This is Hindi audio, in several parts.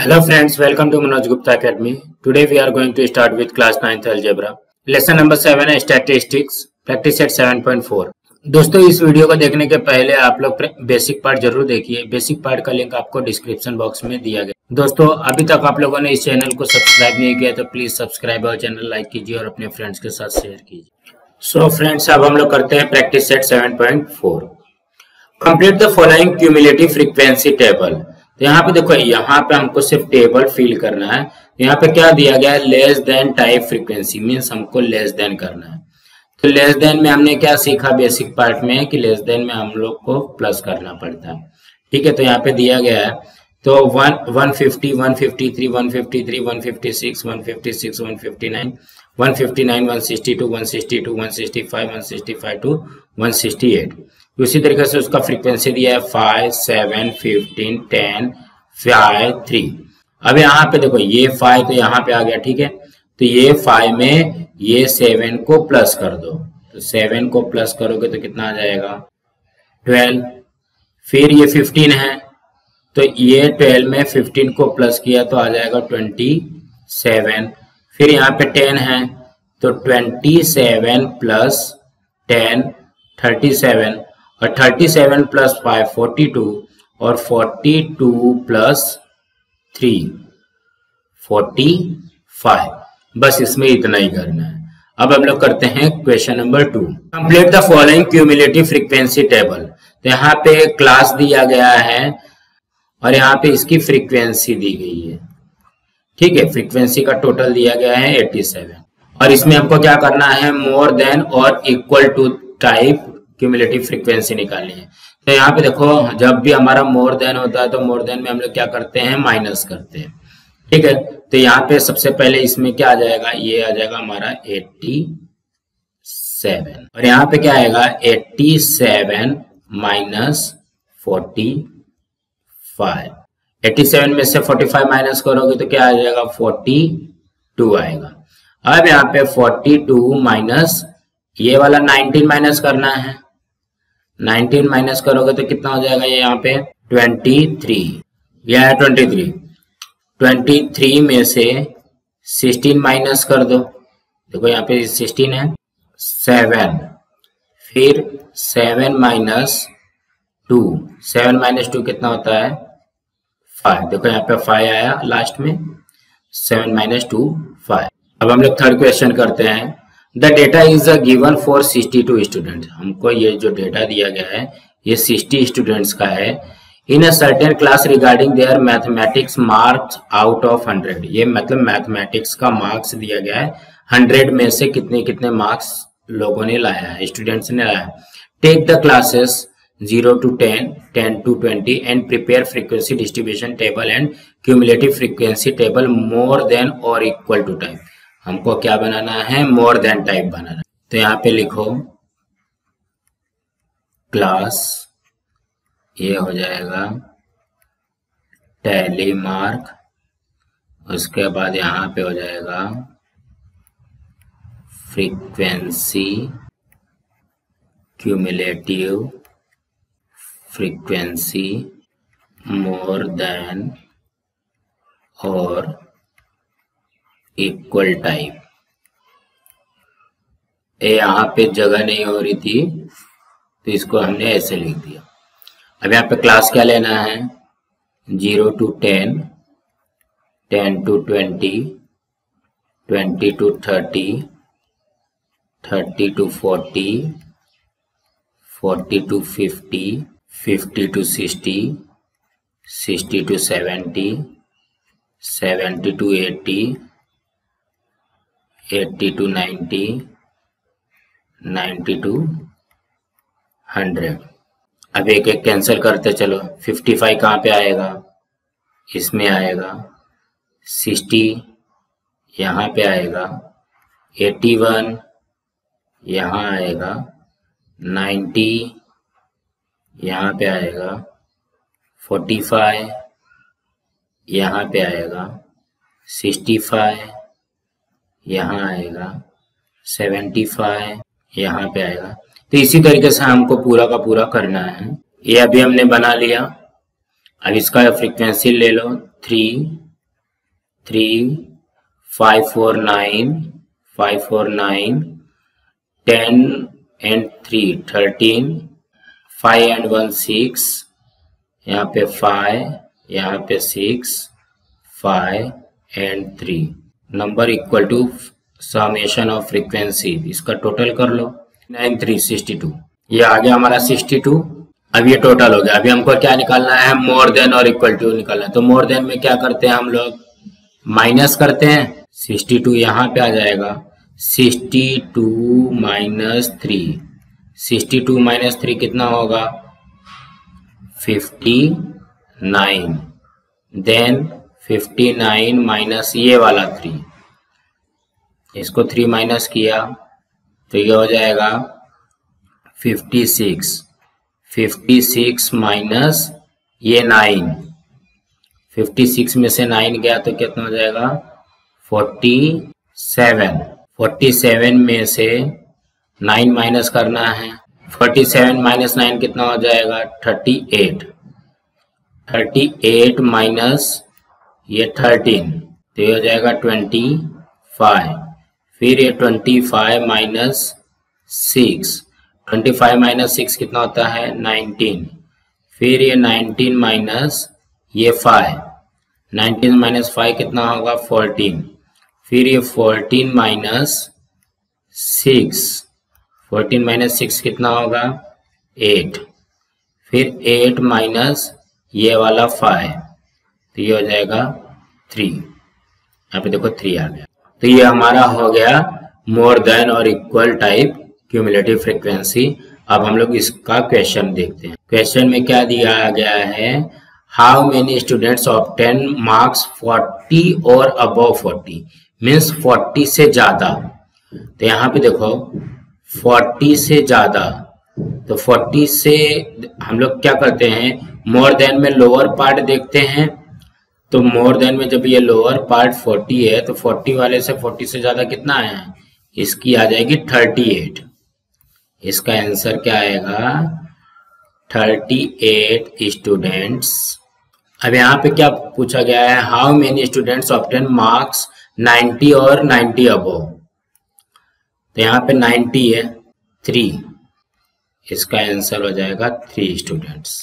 Hello friends, welcome to Manoj Gupta Academy. Today we are going to start with class 9th algebra. Lesson number 7 है statistics, practice set 7.4. दोस्तों इस वीडियो को देखने के पहले आप लोग बेसिक पार्ट जरूर देखिए। बेसिक पार्ट का लिंक आपको डिस्क्रिप्शन बॉक्स में दिया गया। दोस्तों अभी तक आप लोगों ने इस चैनल को सब्सक्राइब नहीं किया तो प्लीज सब्सक्राइब और चैनल लाइक कीजिए और अपने फ्रेंड्स के साथ शेयर कीजिए। सो फ्रेंड्स अब हम लोग करते हैं practice set 7.4। Complete the following cumulative frequency table. तो यहाँ पे देखो, यहाँ पे हमको सिर्फ टेबल फिल करना है। यहाँ पे क्या दिया गया है, less than type frequency, means हमको लेस देन करना है। तो लेस देन में हमने क्या सीखा बेसिक पार्ट में कि लेस देन में हम लोग को प्लस करना पड़ता है। ठीक है, तो यहाँ पे दिया गया है तो 150, 153, 153, 156, 156, 159, 159, 162, 162, 165, 165 to 168। उसी तरीके से उसका फ्रीक्वेंसी दिया है 5, 7, 15, 10, 5, 3। अब यहाँ पे देखो ये 5 तो यहाँ पे आ गया। ठीक है, तो ये 5 में ये 7 को प्लस कर दो, तो 7 को प्लस करोगे तो कितना आ जाएगा 12। फिर ये 15 है तो ये 12 में 15 को प्लस किया तो आ जाएगा 27। फिर यहाँ पे 10 है तो 27 प्लस 10 37, और 37 प्लस 5 42, और 42 प्लस 3 45। बस इसमें इतना ही करना है। अब हम लोग करते हैं question number 2। Complete the following cumulative frequency table. तो यहाँ पे क्लास दिया गया है और यहाँ पे इसकी फ्रीक्वेंसी दी गई है। ठीक है, फ्रीक्वेंसी का टोटल दिया गया है 87, और इसमें हमको क्या करना है, मोर देन और equal to type cumulative frequency निकालनी है। तो यहाँ पे देखो, जब भी हमारा मोर देन होता है तो मोर देन में हम लोग क्या करते हैं, माइनस करते हैं। ठीक है, तो यहाँ पे सबसे पहले इसमें क्या आ जाएगा, ये आ जाएगा हमारा 87, और यहाँ पे क्या आएगा 87 माइनस 45। 87 में से 45 माइनस करोगे तो क्या आ जाएगा 42 आएगा। अब यहाँ पे 42 माइनस ये वाला 19 माइनस करना है। 19 माइनस करोगे तो कितना हो जाएगा, ये यहाँ पे 23, यह है 23। 23 में से 16 माइनस कर दो, देखो यहाँ पे 16 है 7, फिर 7 माइनस 2, 7 माइनस 2 कितना होता है 5, देखो यहाँ पे 5 आया लास्ट में, 7 माइनस 2 5। अब हम लोग थर्ड क्वेश्चन करते हैं। The data is given for 62 student. हमको ये जो डेटा दिया गया है ये 60 स्टूडेंट्स का है। In a certain class regarding their mathematics marks out of 100। ये मतलब मैथमेटिक्स का मार्क्स दिया गया है, 100 में से कितने कितने मार्क्स लोगों ने लाया है, स्टूडेंट्स ने लाया है। Take the classes 0 to 10, 10 to 20 and prepare frequency distribution table and cumulative frequency table more than और इक्वल टू टाइप। हमको क्या बनाना है, मोर देन टाइप बनाना है। तो यहाँ पे लिखो क्लास, ये हो जाएगा टैली मार्क, उसके बाद यहाँ पे हो जाएगा frequency cumulative frequency more than और इक्वल टाइप। ये यहाँ पे जगह नहीं हो रही थी तो इसको हमने ऐसे लिख दिया। अब यहाँ पे क्लास क्या लेना है, 0 to 10, 10 to 20, 20 to 30, 30 to 40, 40 to 50, 50 to 60, 60 to 70, 70 to 80, 80 to 90, 90 to 100। अब एक एक कैंसिल करते चलो। 55 कहाँ पे आएगा, इसमें आएगा। 60 यहाँ पे आएगा। 81 यहाँ आएगा। 90 यहाँ पे आएगा। 45 यहाँ पे आएगा। 65 यहाँ आएगा। 75 यहाँ पे आएगा। तो इसी तरीके से हमको पूरा का पूरा करना है। ये अभी हमने बना लिया। अब इसका फ्रीक्वेंसी ले लो 3, 3, 5 4 9, 5 4 9, 10 and 3 13, 5 and 1 6, यहाँ पे 5, यहाँ पे 6, 5 and 3, number equal to summation of frequency, इसका टोटल कर लो 9 3 62, ये आ गया हमारा 62। अब ये टोटल हो गया। अभी हमको क्या निकालना है, मोर देन और इक्वल टू निकालना है। तो मोर देन में क्या करते हैं हम लोग, माइनस करते हैं। 62 यहाँ पे आ जाएगा, 62 माइनस 3, 62 माइनस 3 कितना होगा 59, देन 59 माइनस ये वाला 3, इसको 3 माइनस किया तो ये हो जाएगा 56, 56 माइनस ये 9, 56 में से 9 गया तो कितना हो जाएगा 47, 47 में से 9 माइनस करना है, 47 माइनस 9 कितना हो जाएगा 38, 38 माइनस ये 13 तो ये हो जाएगा 25, फिर ये 25 माइनस 6, 25 माइनस 6 कितना होता है 19, फिर ये 19 माइनस ये 5, 19 माइनस 5 कितना होगा 14, फिर ये 14 माइनस 6, 14 माइनस 6 कितना होगा 8, फिर 8 माइनस ये वाला 5 तो ये हो जाएगा 3, यहाँ पे देखो 3 आ गया। तो ये हमारा हो गया मोर देन और इक्वल टाइप क्यूमुलेटिव फ्रीक्वेंसी। अब हम लोग इसका क्वेश्चन देखते हैं। क्वेश्चन में क्या दिया गया है, how many students obtain marks 40 और अबव 40, मीन्स 40 से ज्यादा। तो यहाँ पे देखो 40 से ज्यादा, तो 40 से हम लोग क्या करते हैं, मोर देन में लोअर पार्ट देखते हैं। तो मोर देन में जब ये लोअर पार्ट 40 है तो 40 वाले से 40 से ज्यादा कितना आया है, इसकी आ जाएगी 38। इसका आंसर क्या आएगा 38 स्टूडेंट्स। अब यहाँ पे क्या पूछा गया है, how many students obtain marks 90 और 90 अबव। तो यहाँ पे 90 है 3, इसका आंसर हो जाएगा 3 स्टूडेंट्स।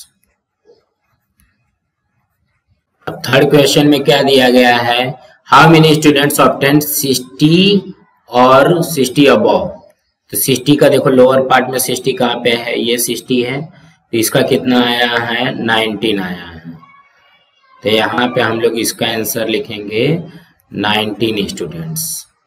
अब थर्ड क्वेश्चन में क्या दिया गया है, हाउ मेनी स्टूडेंट्स ऑब्टेन 60 और 60 अबव। तो 60 का देखो लोअर पार्ट में 60 कहाँ पे है, ये 60 है, तो इसका कितना आया है 19 आया है। तो यहाँ पे हम लोग इसका आंसर लिखेंगे 19 स्टूडेंट्स।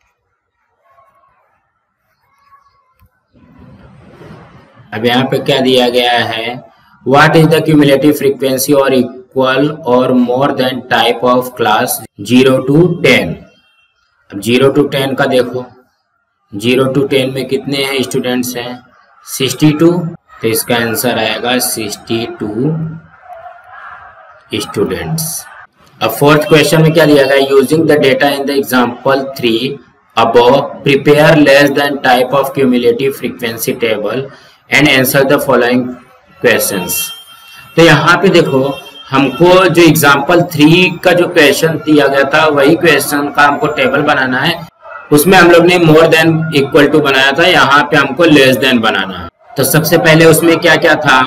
अब यहाँ पे क्या दिया गया है, what is the cumulative frequency और इक्वल और more than type of class 0 to 10। अब 0 to 10 का देखो, 0 to 10 में कितने हैं स्टूडेंट्स हैं 62, तो इसका आंसर आएगा 62 स्टूडेंट्स। अब फोर्थ क्वेश्चन में क्या दिया गया, using the data in the example 3 above prepare less than type of cumulative frequency table and answer the following questions. तो यहाँ पे देखो हमको जो एग्जांपल 3 का जो क्वेश्चन दिया गया था वही क्वेश्चन का हमको टेबल बनाना है। उसमें हम लोग ने मोर देन इक्वल टू बनाया था, यहाँ पे हमको लेस देन बनाना है। तो सबसे पहले उसमें क्या क्या था,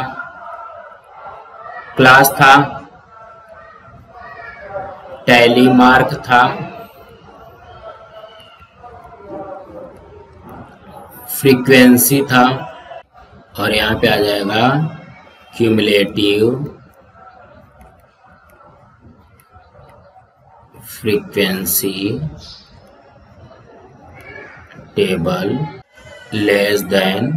क्लास था, टैली मार्क था, फ्रीक्वेंसी था, और यहाँ पे आ जाएगा cumulative frequency table less than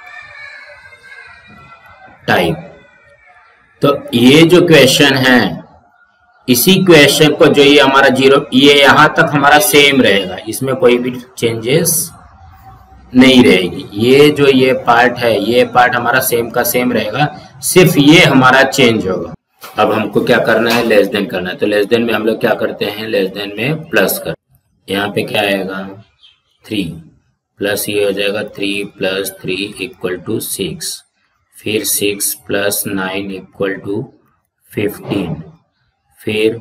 type. तो ये जो क्वेश्चन है, इसी क्वेश्चन को जो ये हमारा 0, ये यहां तक हमारा सेम रहेगा, इसमें कोई भी चेंजेस नहीं रहेगी। ये जो ये पार्ट है, ये पार्ट हमारा सेम का सेम रहेगा, सिर्फ ये हमारा चेंज होगा। अब हमको क्या करना है, लेस देन करना है। तो लेस देन में हम लोग क्या करते हैं, लेस देन में प्लस कर, यहाँ पे क्या आएगा 3 प्लस ये हो जाएगा 3 प्लस 3 इक्वल टू 6, फिर 6 प्लस 9 इक्वल टू 15, फिर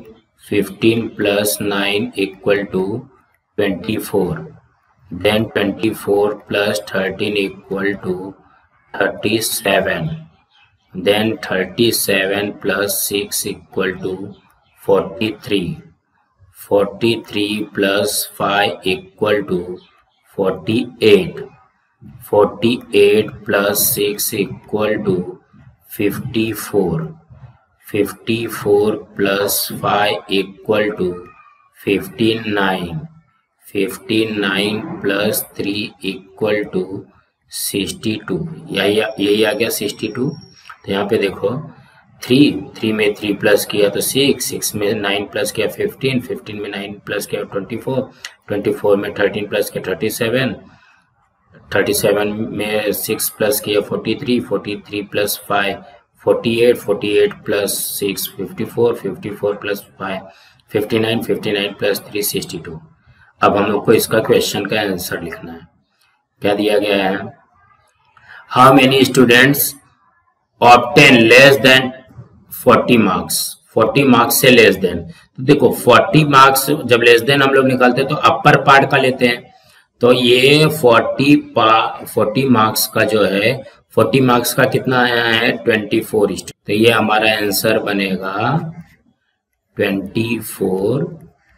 15 plus 9 equal to 24. Then 24 plus 13 equal to 37. Then 37 plus 6 equal to 43. 43 plus 5 equal to 48. 48 plus 6 equal to 54. 54 plus 5 equal to 59. 59 plus 3 equal to 62. यही आ गया 62। तो यहाँ पे देखो 3 में 3 प्लस किया तो 6 में 9 प्लस किया 15, 15 में 9 प्लस किया 24, 24 में 13 प्लस किया 37, 37 में 6 प्लस किया 43, 43 प्लस 5 48, 48 प्लस 6 54, 54 प्लस 5 59, 59 प्लस 3 62। अब हम लोग को इसका क्वेश्चन का आंसर लिखना है। क्या दिया गया है? How many students obtain less than 40 marks. 40 marks से लेस देन, तो देखो 40 मार्क्स जब लेस देन हम लोग निकालते हैं तो अपर पार्ट का लेते हैं। तो ये 40 मार्क्स का जो है 40 मार्क्स का कितना आया है 24। तो ये हमारा आंसर बनेगा 24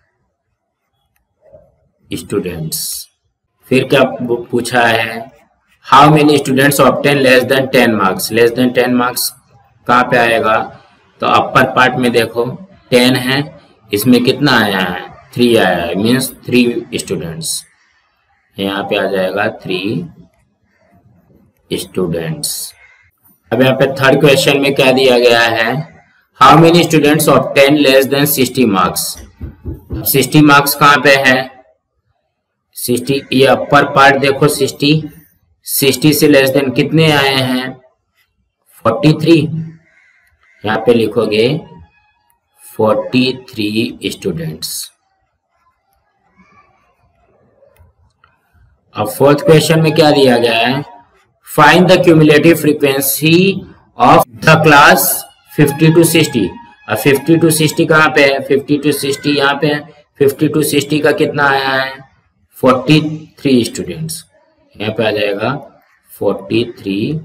स्टूडेंट्स। फिर क्या पूछा है? How many students obtain less than 10 marks. Less than 10 marks कहाँ पे आएगा? तो अपर पार्ट में देखो 10 है, इसमें कितना आया है 3 आया है, मीन्स 3 स्टूडेंट्स। यहाँ पे आ जाएगा 3 स्टूडेंट्स। अब यहाँ पे थर्ड क्वेश्चन में क्या दिया गया है? How many students obtain less than 60 marks. 60 marks कहाँ पे है? 60, ये अपर पार्ट देखो 60 से लेस देन कितने आए हैं 43। यहाँ पे लिखोगे 43 स्टूडेंट्स। अब फोर्थ क्वेश्चन में क्या दिया गया है? Find the cumulative frequency of the class 50 to 60। अब 50 to 60 कहाँ पे है? 50 to 60 यहाँ पे है। 50 to 60 का कितना आया है 43 स्टूडेंट्स। यहाँ पे आ जाएगा 43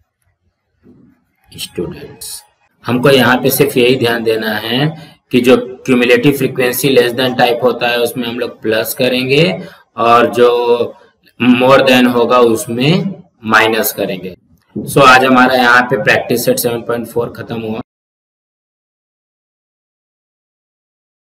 स्टूडेंट्स। हमको यहाँ पे सिर्फ यही ध्यान देना है कि जो cumulative frequency less than type होता है उसमें हम लोग प्लस करेंगे और जो मोर देन होगा उसमें माइनस करेंगे। सो आज हमारा यहाँ पे प्रैक्टिस सेट 7.4 खत्म हुआ।